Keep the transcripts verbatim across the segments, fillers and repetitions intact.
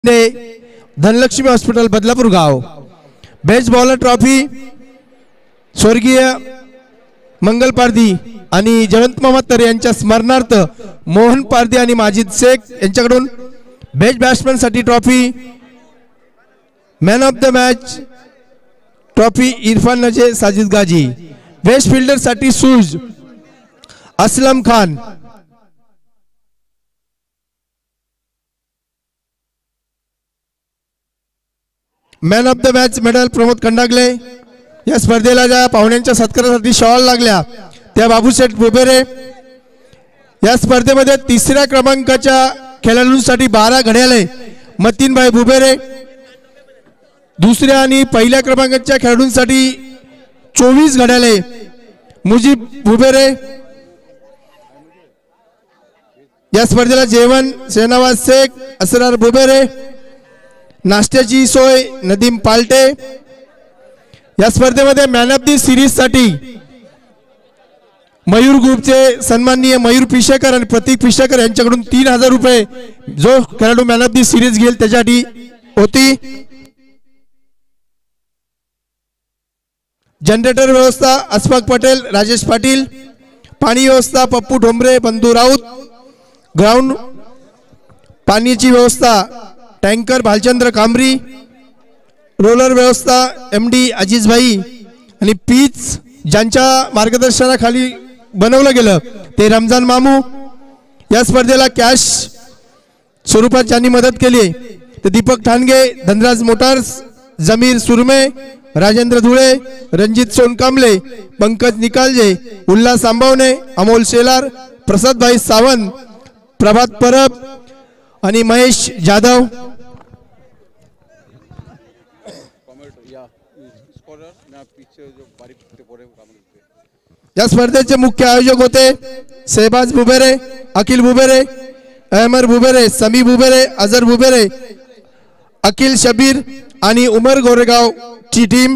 Dhanlaxmi hospital Badlapur गाव। Best bowler trophy स्वर्गीय मंगल पारधी आणि जयवंत मोहम्मद तरे यांच्या स्मरणार्थ मोहन पारधी आणि माजिद शेख यांच्याकडून बेस्ट बॅट्समॅन साठी trophy, man of the match trophy Irfan नजे साजिद गाजी, बेस्ट फिल्डर साठी सूज Aslam Khan, man of the match medal Pramod Khandagale. या स्पर्धेला ज्या पाहुण्यांच्या सत्कारासाठी शॉल लागल्या त्या बाबूशेठ बुबेरे। या स्पर्धेमध्ये तिसऱ्या क्रमांकाच्या खेळाडूंसाठी बारा घड्याळे मतीनभाई बुबेरे, दुसऱ्या आणि पहिल्या क्रमांकाच्या खेळाडूंसाठी चोवीस घड्याळे मुजीब बुबेरे। या स्पर्धेला जेवण शेहनवाज शेख, असरार बुबेरे, नाश्त्याची सोय नदीम पालटे। या स्पर्धेमध्ये मॅन ऑफ द सिरीज साठी मयूर ग्रुपचे सन्माननीय मयूर पिशेकर आणि प्रतीक पिशेकर यांच्याकडून तीन हजार रुपये जो खेळाडू मॅन ऑफ द सिरीज घेईल त्याच्यासाठी होती। जनरेटर व्यवस्था अस्फाक पटेल, राजेश पाटील, पाणी व्यवस्था पप्पू ढोंबरे, बंधू राऊत, ग्राउंड पाण्याची व्यवस्था टँकर भालचंद्र कामरी, रोलर व्यवस्था एम डी अजीज भाई आणि पीच ज्यांच्या मार्गदर्शनाखाली बनवलं गेलं ते रमजान मामू। या स्पर्धेला कॅश स्वरूपात ज्यांनी मदत केली ते दीपक ठाणगे, धनराज मोटार्स, जमीर सुरमे, राजेंद्र धुळे, रणजित सोनकांबले, पंकज निकालजे, उल्हास आंबवणे, अमोल शेलार, प्रसाद भाई सावंत, प्रभात परब आणि महेश जाधव। या स्पर्धेचे मुख्य आयोजक होते शहबाज बुबेरे, अखिल बुबेरे, अहमद बुबेरे, समी बुबेरे, अजर बुबेरे, अखिल शबीर आणि उमर गोरेगाव ची टीम,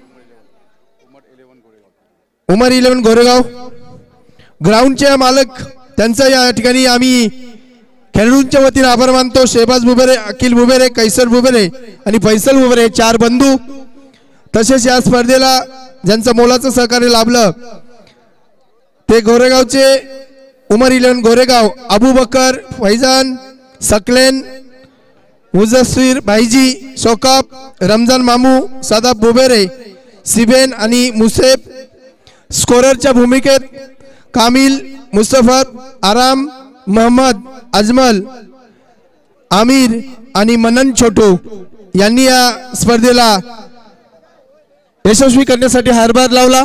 उमर इलेवन गोरेगाव। ग्राउंडचे मालक त्यांचा या ठिकाणी आम्ही खेळाडूंच्या वतीने आभार मानतो। शहबाज बुबेरे, अखिल बुबेरे, कैसर बुबेरे आणि फैसल बुबेरे चार बंधू। तसेच या स्पर्धेला ज्यांचं मोलाचं सहकार्य लाभलं ते गोरेगावचे उमर इलेवन गोरेगाव, अबू बकर, फैजान, सकलेन, मुजस्सीर भाईजी, शोकाब, रमजान मामू, सादाब बुबेरे, सिबेन आणि मुसेब। स्कोररच्या भूमिकेत कामिल, मुस्तफर, आराम, मोहम्मद, अजमल, आमिर आणि मनन छोटू यांनी या स्पर्धेला यशस्वी करण्यासाठी हातभार लावला।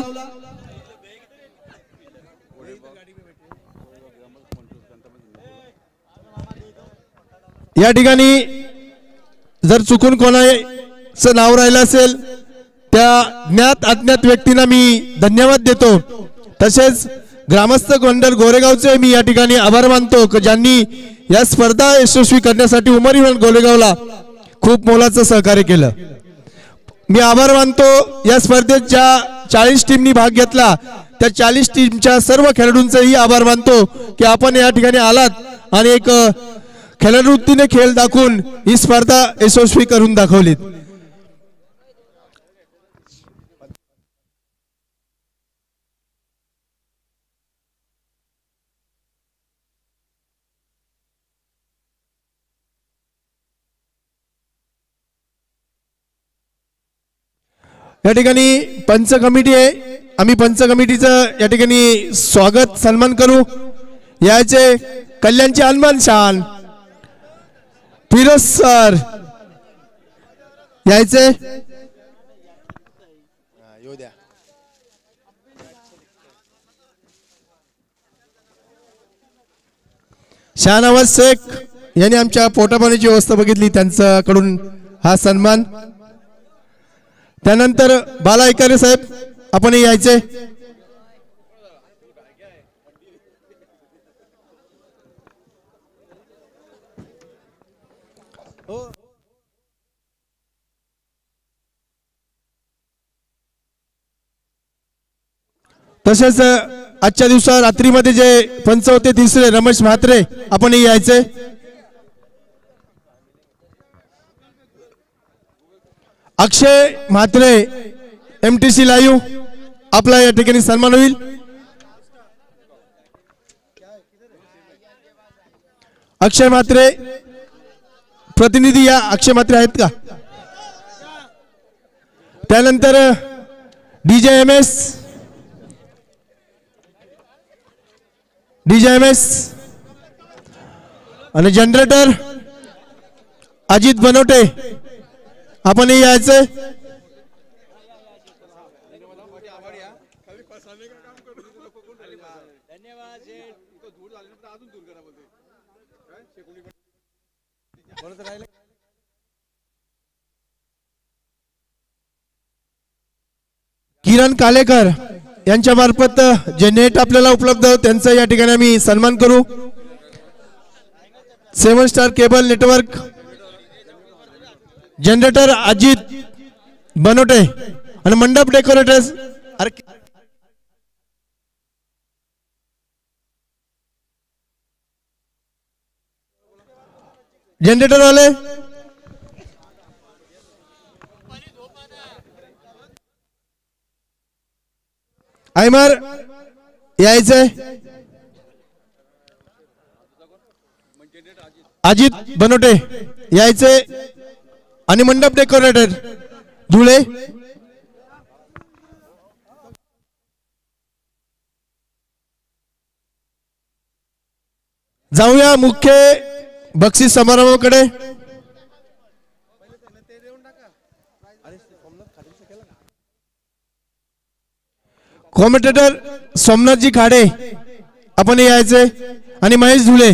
या ठिकाणी जर चुकून कोणाचं नाव राहिलं असेल त्या ज्ञात अज्ञात व्यक्तींना मी धन्यवाद देतो। तसेच ग्रामस्थ गोंडर गोरेगावचे मी या ठिकाणी आभार मानतो की ज्यांनी या स्पर्धा यशस्वी करण्यासाठी उमर इलेवन गोरेगावला खूप मोलाचं सहकार्य केलं। मी आभार मानतो या स्पर्धेत ज्या चाळीस टीमनी भाग घेतला त्या चाळीस टीमच्या सर्व खेळाडूंचाही आभार मानतो की आपण या ठिकाणी आलात आणि एक खेळवृत्तीने खेळ दाखवून ही स्पर्धा यशस्वी करून दाखवलीत। या ठिकाणी पंच कमिटी आहे, आम्ही पंच कमिटीचं या ठिकाणी स्वागत सन्मान करू। याचे कल्याणचे अनमान शान फिरोज सर यायचे, शहानवाज शेख यांनी आमच्या पोटापाण्याची व्यवस्था बघितली त्यांच्याकडून हा सन्मान। त्यानंतर बाला ऐकारे साहेब आपण यायचे। तसेच आजच्या दिवसा रात्रीमध्ये जे पंच होते तिसरे रमेश म्हात्रे आपण यायचे। Akshay Mhatre M T C live आपला या ठिकाणी सन्मान होईल। अक्षय म्हात्रे प्रतिनिधी या अक्षय म्हात्रे आहेत का? त्यानंतर DJ M S DJ M S आणि जनरेटर अजित बनवटे आपण यायचं। किरण कालेकर यांच्या मार्फत जे नेट आपल्याला उपलब्ध त्यांचा या ठिकाणी आम्ही सन्मान करू। Seven star cable network generator Ajit Banote आणि मंडप डेकोरेटर्स जनरेटर वाले आयमर यायचंय। अजित बनोटे यायचे आणि मंडप डेकोरेटर धुळे। जाऊया मुख्य बक्षीस समारंभाकडे। कॉमेंटेटर सोमनाथजी खाडे आपण यायचे आणि महेश धुळे।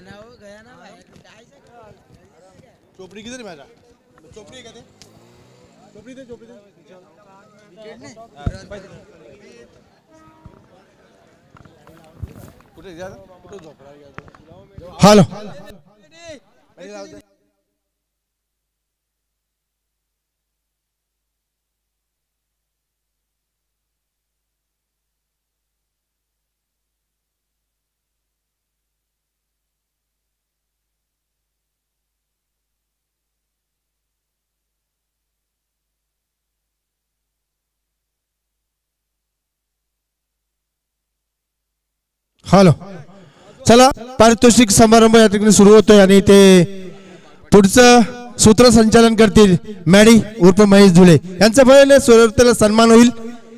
चोपडी किधर माझा चोपडी आहे का ते चोपडी दे चोपडी दे कुठे जा कुठे झोपला हॅलो हॅलो चला पारितोषिक समारंभ या ठिकाणी सुरू होतोय आणि ते पुढचं सूत्रसंचालन करतील मॅडी उर्फ महेश झुले यांचा पहिले सोयीला सन्मान होईल.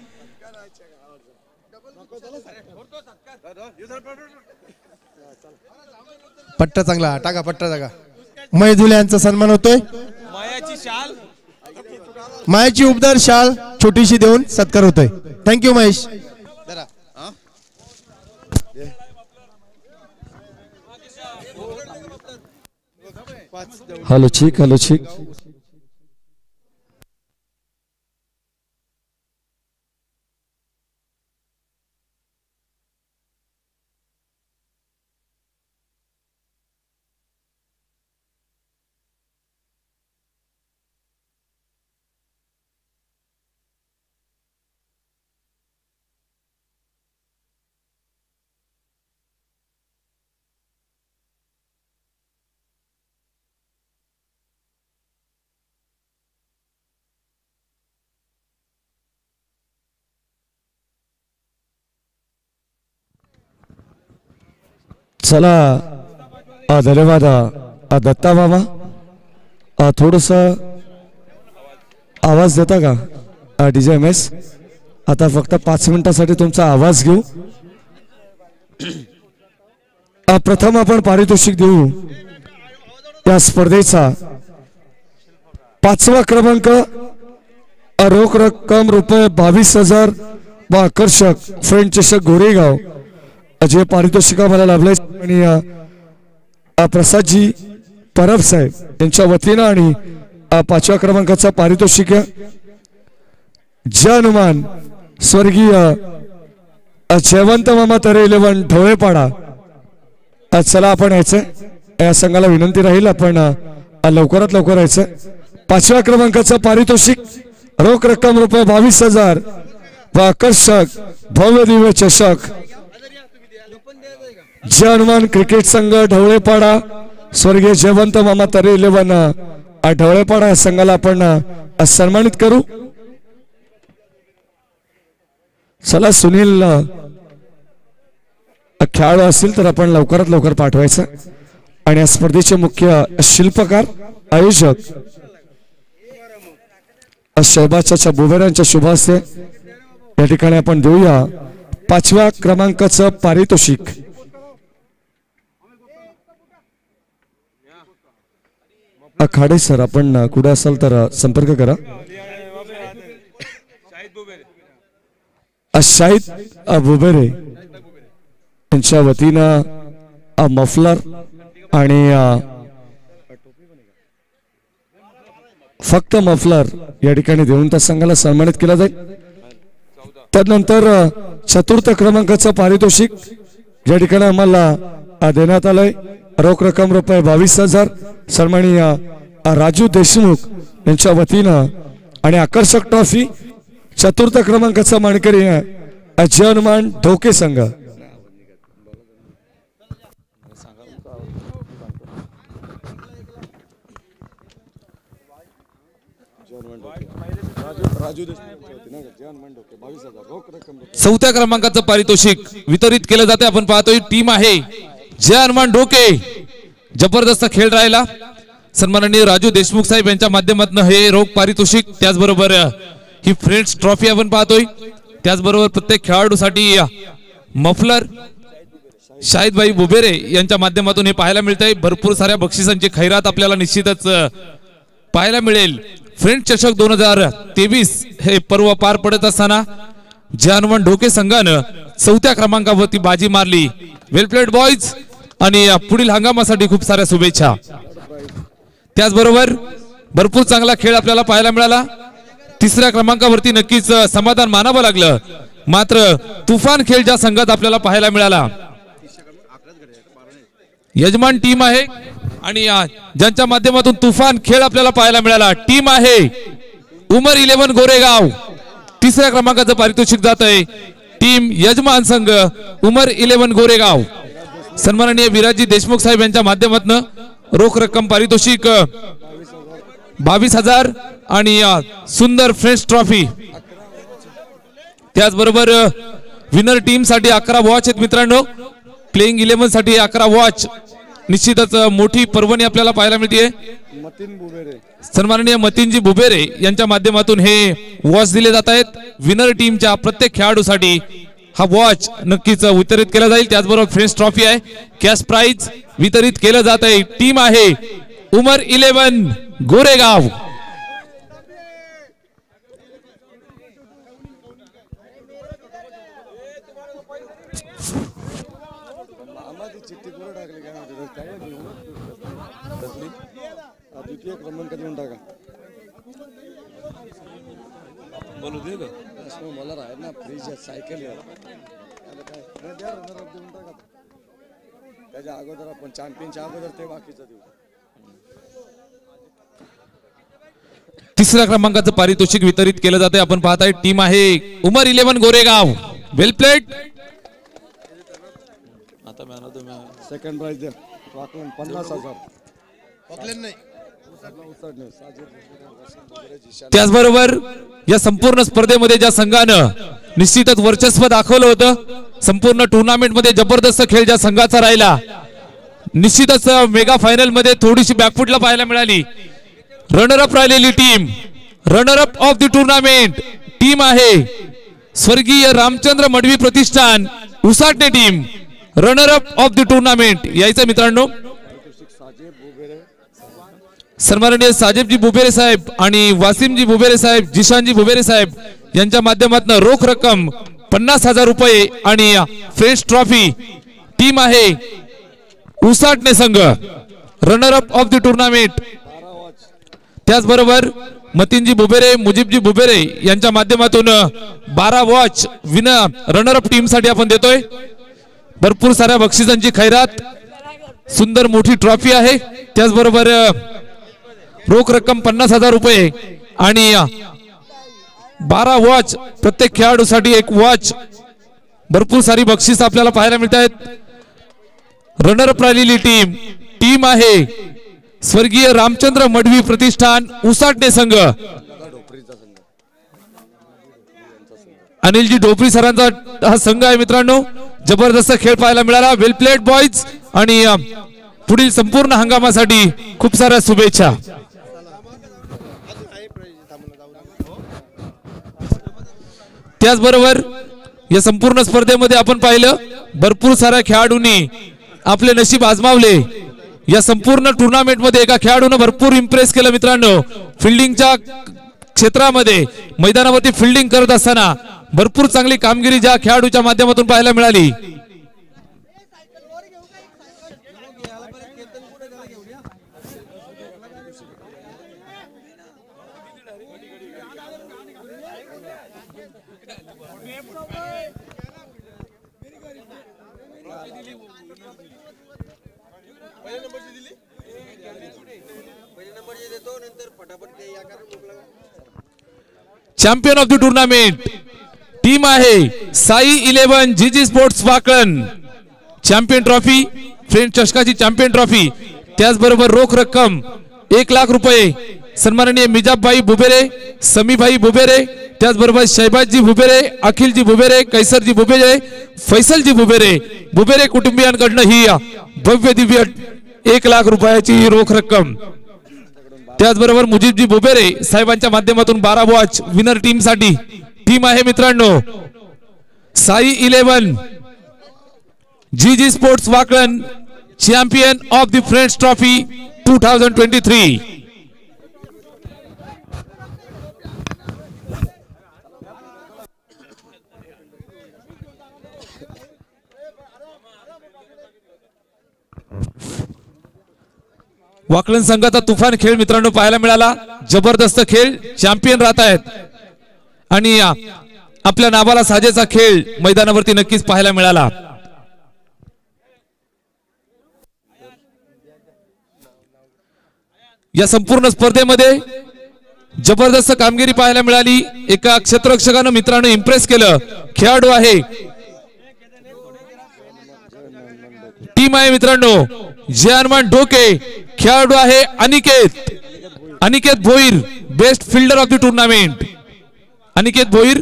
पट्टा चांगला टाका पट्टा टाका. महेश झुले यांचा सन्मान होतोय. मायाची शाल मायाची उपदार शाल छोटीशी देऊन सत्कार होतोय. थँक्यू महेश. हॅलो ठीक हॅलो ठीक चला धन्यवाद दत्ता मामा. थोडस आवाज देता का डीजे एम एस. आता फक्त पाच मिनिटासाठी तुमचा आवाज घेऊ. प्रथम आपण पारितोषिक देऊ या स्पर्धेचा पाचवा क्रमांक रोख रक्कम रुपये बावीस हजार व आकर्षक फ्रेंड चषक गोरेगाव जे पारितोषिक आम्हाला लाभले आणि प्रसादजी परब साहेब यांच्या वतीनं आणि पाचव्या क्रमांकाचा पारितोषिक जय हनुमान स्वर्गीय जयवंत मामा तरे इलेव्हन ढवळेपाडा. चला आपण यायचं या संघाला विनंती राहील आपण लवकरात लवकर यायचं. पाचव्या क्रमांकाचं पारितोषिक रोख रक्कम रुपये बावीस हजार व आकर्षक भव्य दिव्य चषक जय हनुमान क्रिकेट संघ ढवळेपाडा स्वर्गीय जयवंत मामा तरे इलेव्हन ढवळेपाडा या संघाला आपण सन्मानित करू. चला सुनील खेळाडू असतील तर आपण लवकरात लवकर पाठवायचं. आणि या स्पर्धेचे मुख्य शिल्पकार आयोजक शहबाजच्या बुबेरांच्या शुभ हस्ते या ठिकाणी आपण देऊया पाचव्या क्रमांकाचं पारितोषिक. खाडे सर आपण कुठे असाल तर संपर्क करा. शाहिद बुबेरे यांच्या वतीनं मफलर आणि फक्त मफलर या ठिकाणी देऊन त्या संघाला सन्मानित केला जाईल. त्यानंतर चतुर्थ क्रमांकाचं पारितोषिक या ठिकाणी आम्हाला देण्यात आलंय रोख रक्कम रुपये बावीस हजार सन्माननीय राजू देशमुख यांच्या वतीनं आणि आकर्षक ट्रॉफी चतुर्थ क्रमांकाचा मानकरी जय हनुमान ढोके संघ. चौथ्या क्रमांकाचं पारितोषिक वितरित केलं जाते. आपण पाहतोय टीम आहे जय हनुमान ढोके. जबरदस्त खेळ राहिला. सन्माननीय राजू देशमुख साहेब यांच्या माध्यमातून हे रोख पारितोषिक त्याचबरोबर ही फ्रेंड्स ट्रॉफी आपण पाहतोय. त्याचबरोबर प्रत्येक खेळाडूसाठी मफलर शाहिदभाई बुबेरे यांच्या माध्यमातून हे पाहायला मिळतंय. भरपूर साऱ्या बक्षिसांची खैरात आपल्याला निश्चितच पाहायला मिळेल. फ्रेंड्स चषक दोन हजार तेवीस हे पर्व पार पडत असताना जय हनुमान ढोके संघानं चौथ्या क्रमांकावरती बाजी मारली. Well played boys. आणि पुढील हंगामासाठी खूप साऱ्या शुभेच्छा. त्याचबरोबर भरपूर चांगला खेळ आपल्याला पाहायला मिळाला. तिसऱ्या क्रमांकावरती नक्कीच समाधान मानावं लागलं. मात्र तुफान खेळ ज्या संघात आपल्याला पाहायला मिळाला, यजमान टीम आहे आणि ज्यांच्या माध्यमातून तुफान खेळ आपल्याला पाहायला मिळाला, टीम आहे उमर इलेव्हन गोरेगाव. तिसऱ्या क्रमांकाचं पारितोषिक जात आहे टीम यजमान संघ उमर इलेव्हन गोरेगाव. सन्माननीय विराजी देशमुख साहेब यांच्या माध्यमातून रोख रक्कम पारितोषिक बावीस हजार आणि सुंदर फ्रेंड्स ट्रॉफी. त्याचबरोबर विनर टीम साठी अकरा वॉच आहेत मित्रांनो. प्लेइंग इलेव्हन साठी अकरा वॉच. निश्चितच मोठी पर्वणी आपल्याला पाहायला मिळते. सन्माननीय मतीनजी बुबेरे यांच्या माध्यमातून हे वॉच दिले जात आहेत. विनर टीमच्या प्रत्येक खेळाडूसाठी हा वॉच नक्कीच वितरित केला जाईल. त्याचबरोबर फ्रेंड्स ट्रॉफी आहे, कॅश प्राइज वितरित केलं जात आहे. टीम आहे उमर इलेव्हन गोरेगाव. द्वितीय क्रमांक देऊन टाका. बोलू दे ग. मला राहत ना फ्रीज सायकल देऊन टाका. त्याच्या अगोदर आपण चॅम्पियनच्या अगोदर ते बाकीचं देऊ. तिसऱ्या क्रमांकाचं पारितोषिक वितरित केलं जाते. आपण पाहताय टीम आहे Umar eleven Goregaon. Well played. आता सेकंड प्राइज द्या पन्नास हजार. त्याचबरोबर या संपूर्ण स्पर्धेमध्ये ज्या संघानं निश्चितच वर्चस्व दाखवलं होतं, संपूर्ण टुर्नामेंट मध्ये जबरदस्त खेळ ज्या संघाचा राहिला, निश्चितच मेगा फायनल मध्ये थोडीशी बॅकफुटला पाहायला मिळाली. रनर अप राहिलेली team, runner up of the tournament team आहे स्वर्गीय रामचंद्र मडवी प्रतिष्ठान Usatane team. Runner up of the tournament यायचं मित्रांनो सन्माननीय साजेबजी बुबेरे साहेब आणि वासिमजी बुबेरे साहेब, जिशानजी बुबेरे साहेब यांच्या माध्यमातून रोख रक्कम पन्नास हजार रुपये आणि फ्रेंड्स ट्रॉफी. टीम आहे उसाटणे संघ, runner up of the tournament. त्याचबरोबर मतीनजी बुबेरे, मुजीबजी बुबेरे यांच्या माध्यमातून बारा watch winner runner up team साठी आपण देतोय. भरपूर साऱ्या बक्षिसांची खैरात, सुंदर मोठी ट्रॉफी आहे. त्याचबरोबर रोख रक्कम पन्नास हजार रुपये आणि बारा वॉच, प्रत्येक खेळाडूसाठी एक वॉच. भरपूर सारी बक्षीस आपल्याला पाहायला मिळत आहेत. रनर अप राहिलेली टीम टीम आहे स्वर्गीय रामचंद्र मडवी प्रतिष्ठान उसाटणे संघ. अनिलजी ढोपरी सरांचा हा संघ आहे मित्रांनो. जबरदस्त खेळ पाहायला मिळाला. वेल प्लेड बॉयज आणि पुढील संपूर्ण हंगामासाठी खूप साऱ्या शुभेच्छा. त्याचबरोबर या संपूर्ण स्पर्धेमध्ये आपण पाहिलं भरपूर साऱ्या खेळाडूंनी आपले नशीब आजमावले. या संपूर्ण टुर्नामेंट मध्ये एका खेळाडूने भरपूर इम्प्रेस केलं मित्रांनो. फिल्डिंगच्या क्षेत्रामध्ये मैदानावरती फिल्डिंग करत असताना भरपूर चांगली कामगिरी ज्या खेळाडूच्या माध्यमातून पाहायला मिळाली. Champion of the tournament team आहे Sai eleven G G sports Wakan. Champion trophy, friend चषकाची चॅम्पियन ट्रॉफी. त्याचबरोबर रोख रक्कम एक लाख रुपये सन्माननीय मिजाबभाई बुबेरे, समीभाई बुबेरे, त्याचबरोबर शहबाजजी बुबेरे, अखिलजी बुबेरे, कैसरजी बुबेरे, फैसलजी बुबेरे, बुबेरे कुटुंबियांकडनं ही भव्य दिव्य एक लाख रुपयाची रोख रक्कम. त्याचबरोबर मुजीबजी बुबेरे साहेबांच्या माध्यमातून बारा वॉच विनर टीम साठी. टीम आहे मित्रांनो Sai eleven G G sports Wakan, champion of the friends trophy two thousand twenty three. Wakalan संघाचा तुफान खेळ मित्रांनो पाहायला मिळाला. जबरदस्त खेळ, चॅम्पियन राहत आहेत आणि आपल्या नावाला साजेचा खेळ मैदानावरती नक्कीच पाहायला मिळाला. या संपूर्ण स्पर्धेमध्ये जबरदस्त कामगिरी पाहायला मिळाली. एका क्षेत्ररक्षकानं मित्रांनो इम्प्रेस केलं. खेळाडू आहे, टीम आहे मित्रांनो जय हनुमान डोके. खेळाडू आहे Aniket Aniket Bhoir, best fielder of the tournament. Aniket Bhoir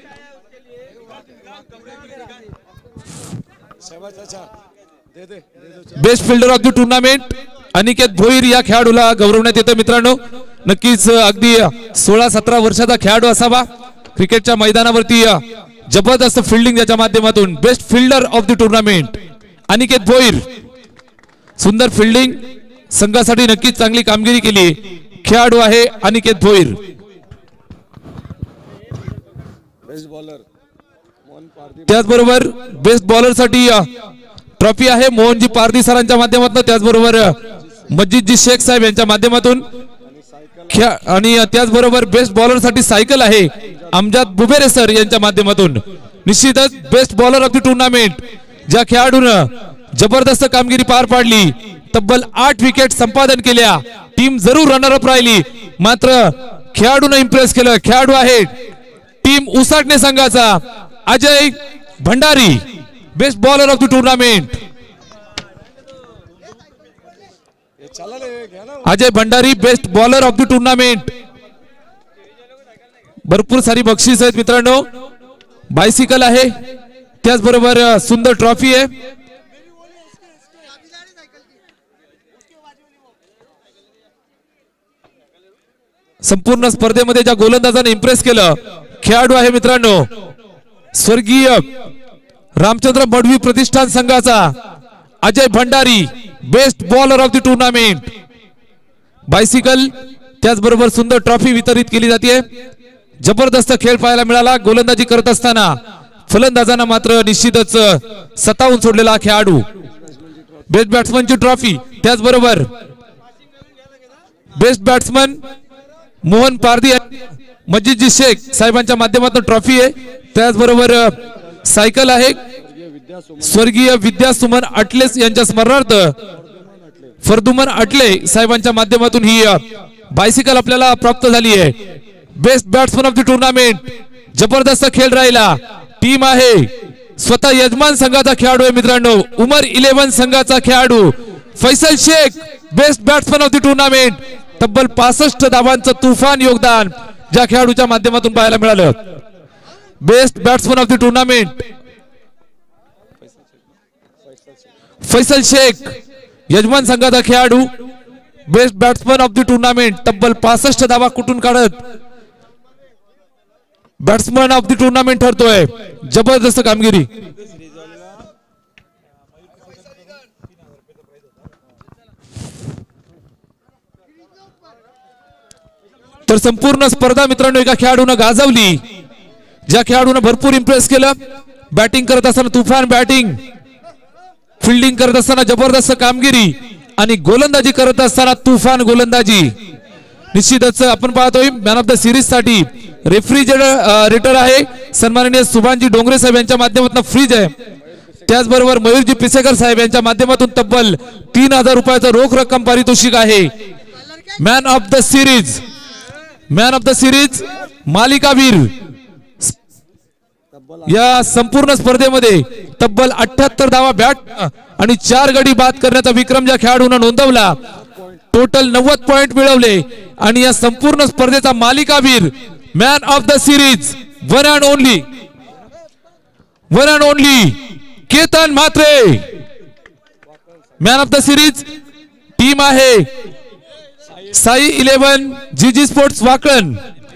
best fielder of the tournament. Aniket Bhoir या खेळाडूला गौरवण्यात येतं मित्रांनो. नक्कीच अगदी सोळा सतरा वर्षाचा खेळाडू असावा. क्रिकेटच्या मैदानावरती जबरदस्त फिल्डिंग याच्या माध्यमातून best fielder of the tournament Aniket Bhoir. सुंदर फिल्डिंग, संघासाठी नक्कीच चांगली कामगिरी केली. खेळाडू आहे अनिकेत भोईर. त्याचबरोबर बेस्ट बॉलर साठी ट्रॉफी आहे मोहनजी पारधी सरांच्या माध्यमातून, त्याचबरोबर मस्जिदजी शेख साहेब यांच्या माध्यमातून. आणि त्याचबरोबर बेस्ट बॉलर साठी सायकल आहे अमजाद बुबेरे सर यांच्या माध्यमातून. निश्चितच best bowler of the tournament ज्या खेळाडून जबरदस्त कामगिरी पार पाडली, तब्बल आठ विकेट संपादन केल्या. टीम जरूर रनर अप राहिली, मात्र खेळाडून इम्प्रेस केलं. खेळाडू आहे टीम उसाटणे संघाचा Ajay Bhandari, best bowler of the tournament. Ajay Bhandari best bowler of the tournament. भरपूर सारी बक्षीस आहेत मित्रांनो. बायसिकल आहे, त्याचबरोबर सुंदर ट्रॉफी आहे. संपूर्ण स्पर्धेमध्ये ज्या गोलंदाजाने इम्प्रेस केलं, खेळाडू आहे मित्रांनो स्वर्गीय रामचंद्र मडवी प्रतिष्ठान संघाचा Ajay Bhandari, best bowler of the tournament. Bicycle त्याचबरोबर सुंदर ट्रॉफी वितरित केली जाते. जबरदस्त खेळ पाहायला मिळाला. गोलंदाजी करत असताना फलंदाजांना मात्र निश्चितच सतावून सोडलेला खेळाडू. बेस्ट बॅट्समनची ट्रॉफी, त्याचबरोबर बेस्ट बॅट्समन मोहन पारधी मस्जिदजी शेख साहेबांच्या माध्यमातून ट्रॉफी आहे. त्याचबरोबर सायकल आहे स्वर्गीय विद्या सुमन अटलेस यांच्या स्मरणार्थ फरदुमन अटले साहेबांच्या माध्यमातून ही बायसिकल आपल्याला प्राप्त झाली आहे. Best batsman of the tournament. जबरदस्त खेळ राहिला. टीम आहे स्वतः यजमान संघाचा खेळाडू आहे मित्रांनो, उमर इलेव्हन संघाचा खेळाडू Faisal Shaikh, best batsman of the tournament. तब्बल पासष्ट धावांचं तुफान योगदान ज्या खेळाडूच्या माध्यमातून पाहायला मिळालं. Best batsman of the tournament Faisal Shaikh, यजमान संघाचा खेळाडू, best batsman of the tournament. तब्बल पासष्ट धावा कुठून काढत बॅट्समन ऑफ द टुर्नामेंट ठरतोय. जबरदस्त कामगिरी. तर संपूर्ण स्पर्धा मित्रांनो एका खेळाडूनं गाजवली, ज्या खेळाडूनं भरपूर इम्प्रेस केलं. बॅटिंग करत असताना तुफान बॅटिंग, फिल्डिंग करत असताना जबरदस्त कामगिरी आणि गोलंदाजी करत असताना तुफान गोलंदाजी. निश्चितच आपण पाहतोय मॅन ऑफ द सिरीज साठी रेफ्रिजरेटर आहे सन्माननीय सुभानजी डोंगरे साहेब यांच्या माध्यमातून फ्रीज आहे. त्याचबरोबर मयूरजी पिसेकर साहेब यांच्या माध्यमातून तब्बल तीन हजार रुपयाचं रोख रक्कम पारितोषिक आहे. Man of the series, man of the series मालिकावीर. या संपूर्ण स्पर्धेमध्ये तब्बल अठ्याहत्तर धावा बॅट आणि चार गडी बाद करण्याचा विक्रम ज्या खेळाडूंना नोंदवला. टोटल नव्वद पॉइंट मिळवले आणि या संपूर्ण स्पर्धेचा मालिकावीर man of the series one and only one and only Ketan Mhatre. Man of the series team आहे Sai eleven G G sports Wakan.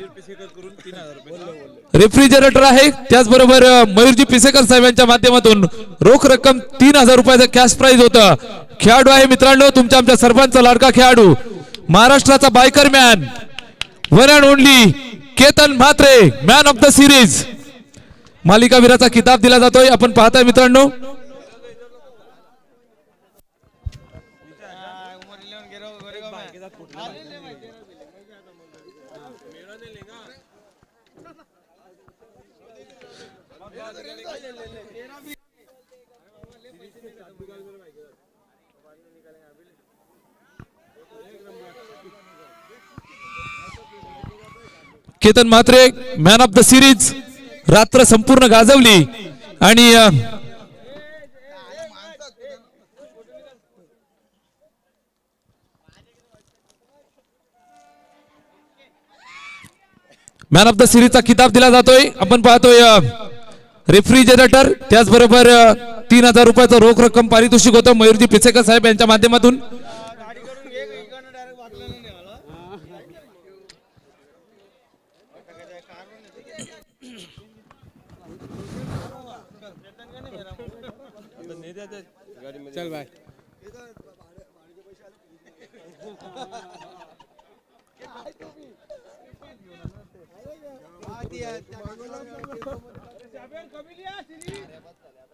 Refrigerator आहे, त्याचबरोबर मयूरजी पिसेकर साहेबांच्या माध्यमातून रोख रक्कम तीन हजार रुपयाचं कॅश प्राइज होतं. खेळाडू आहे मित्रांनो तुमच्या आमच्या सर्वांचा लाडका खेळाडू, महाराष्ट्राचा biker man one and only Ketan Mhatre, man of the series. मालिकावीराचा किताब दिला जातोय. आपण पाहताय मित्रांनो Ketan Mhatre man of the series रात्र संपूर्ण गाजवली आणि मॅन ऑफ द सिरीजचा किताब दिला जातोय. आपण पाहतोय रेफ्रिजरेटर, त्याचबरोबर तीन हजार रुपयाचं रोख रक्कम पारितोषिक होतं मयूरजी पिसेकर साहेब यांच्या माध्यमातून. चल भाई